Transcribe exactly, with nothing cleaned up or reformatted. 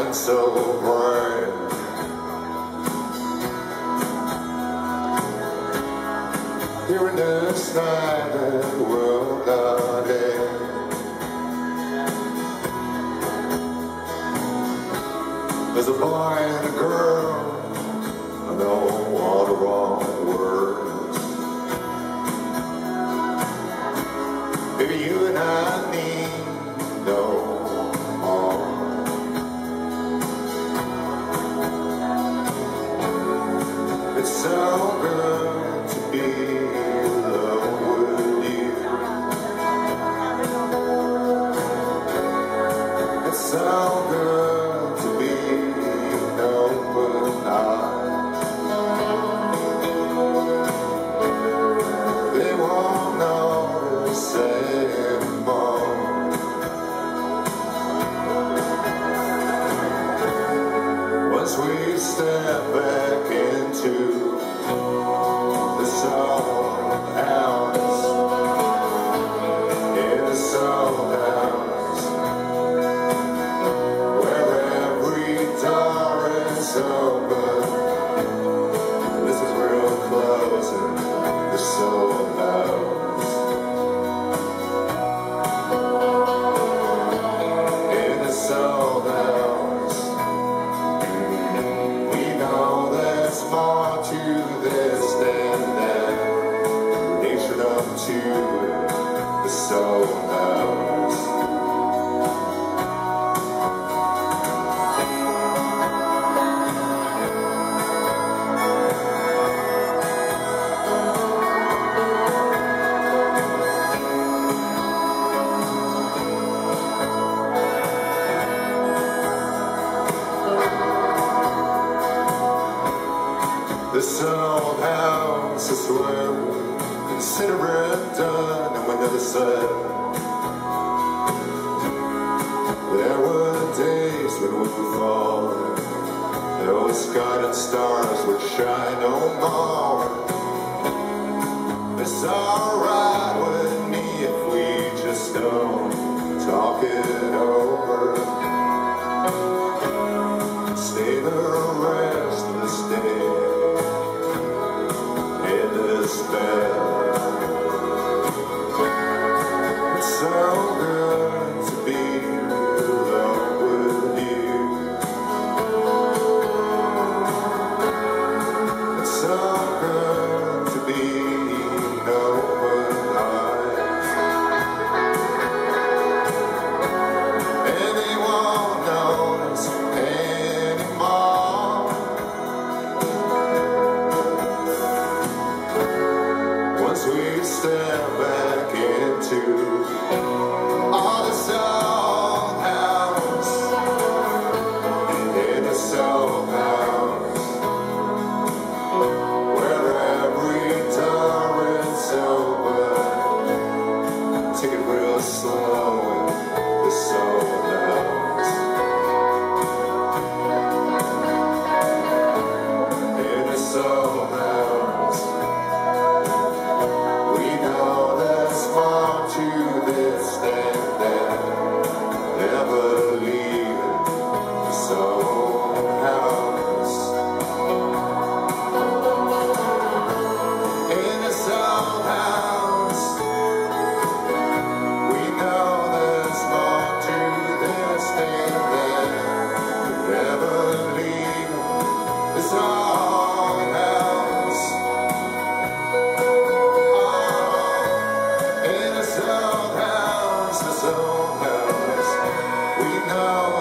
shine so bright. Here in this night that will not end. There's a boy and a girl, I know all the wrong words. Maybe you and I need no more. It's so good to be alone with you. It's so good to be open eyes. They won't notice anymore. Once we step back into the soul house, in the soul house, where every door is open. This is real close in the soul house. In the soul house, we know there's more to this than that. Nation up to the soul house. The soul house is where we consider it done, and when the sun. There were days when we were falling, those guiding stars would shine no more. It's alright with me if we just don't talk it over. Stay the rest of this day in this bed. It's so good to be alone with you. It's so good to be open eyes. And they won't notice anymore. Once we step back into all the soul house, in the soul house, where every door is open. Take it real slow in the soul house. In the soul house, to this than that, never leaving the soul house. In the soul house, we know there's more to this than that, never leaving the soul house. The soul house, we know